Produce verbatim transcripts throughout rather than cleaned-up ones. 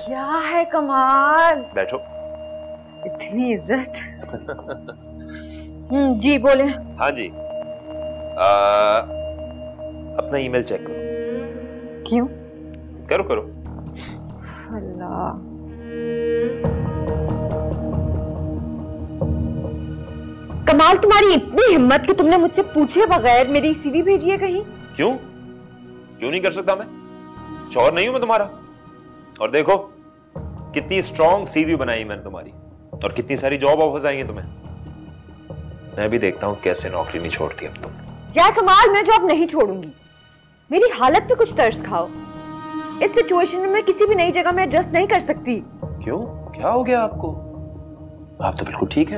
क्या है कमाल? बैठो। इतनी इज्जत। हम्म जी बोले। हाँ जी। आ, अपना ईमेल चेक करो। क्यों? करो करो। अल्लाह। कमाल, तुम्हारी इतनी हिम्मत कि तुमने मुझसे पूछे बगैर मेरी सीवी भेजी है कहीं? क्यों क्यों नहीं कर सकता मैं? चोर नहीं हूं मैं तुम्हारा। और देखो कितनी स्ट्रॉन्ग सीवी बनाई मैंने तुम्हारी, और कितनी सारी जॉब ऑफर्स आएंगे तुम्हें। मैं भी देखता हूं कैसे नौकरी नहीं छोड़ती अब तुम। क्या कमाल, मैं जॉब नहीं छोड़ूंगी। मेरी हालत पे कुछ तरस खाओ। इस सिचुएशन में मैं किसी भी नई जगह में एडजस्ट नहीं कर सकती। क्यों, क्या हो गया आपको? आप तो बिल्कुल ठीक है।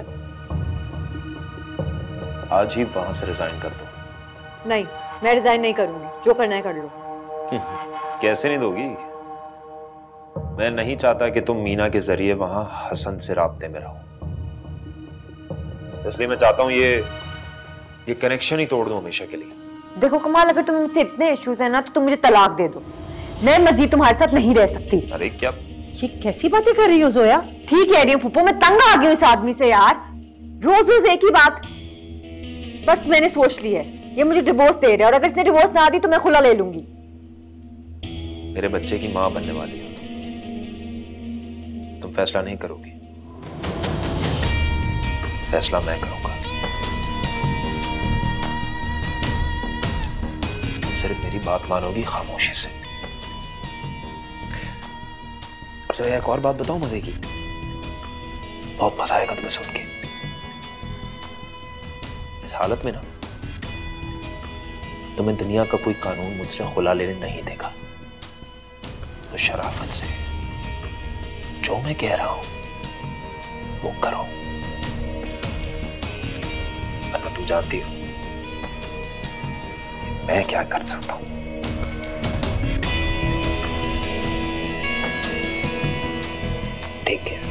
आज ही वहां से रिजाइन कर दो। नहीं, मैं रिजाइन नहीं करूंगी। जो करना है कर लो। कैसे नहीं दोगी? मैं नहीं चाहता कि तुम मीना के जरिए वहां हसन से राब्ते में रहो, इसलिए मैं चाहता हूं ये ये कनेक्शन ही तोड़ दूं हमेशा के लिए। देखो कमाल, अगर तुम मुझसे इतने इश्यूज है ना तो तुम मुझे तलाक दे दो। मैं मजीद तुम्हारे साथ नहीं रह सकती। अरे क्या ये कैसी बातें कर रही हो जोया? ठीक कह रही हूँ फूफो, मैं तंग आ गई हूँ इस आदमी से यार। रोज रोज एक ही बात। बस मैंने सोच ली है, ये मुझे डिवोर्स दे रहा है, और अगर इसने डिवोर्स ना दी तो मैं खुला ले लूंगी। मेरे बच्चे की मां बनने वाली हो तुम। तुम फैसला नहीं करोगी, फैसला मैं करूंगा। तुम सिर्फ मेरी बात मानोगी खामोशी से। अच्छा एक और बात बताऊं मजे की? बहुत मजा आएगा तुम्हें सुन के। इस हालत में ना तुम्हें दुनिया का कोई कानून मुझसे खुला लेने नहीं देगा, तो शराफत से जो मैं कह रहा हूं वो करो। वरना तुम जानती हो मैं क्या कर सकता हूं। ठीक है?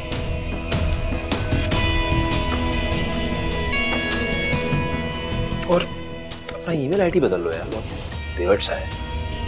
और अपना ईमेल आईडी बदल लो यार, बहुत वियर्ड सा है।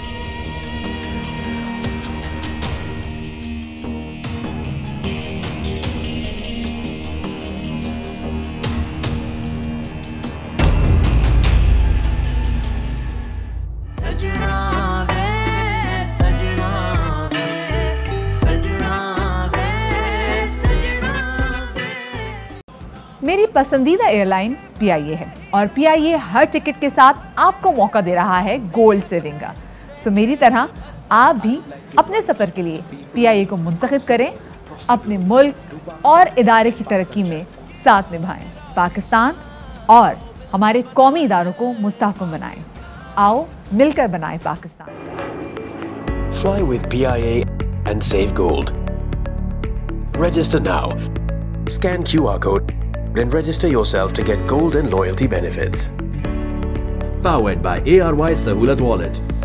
मेरी पसंदीदा एयरलाइन पीआईए है, और पीआईए हर टिकट के साथ आपको मौका दे रहा है गोल्ड सेविंग का। सो मेरी तरह आप भी अपने सफ़र के लिए पीआईए को मुंतखब करें, अपने मुल्क और इदारे की तरक्की में साथ निभाएं, पाकिस्तान और हमारे कौमी इदारों को मुस्तहकम बनाएं। आओ मिलकर बनाएं Pakistan. Fly with P I A and save gold. Register now. Scan Q R code and register yourself to get gold and loyalty benefits. Powered by A R Y Sahulat Wallet.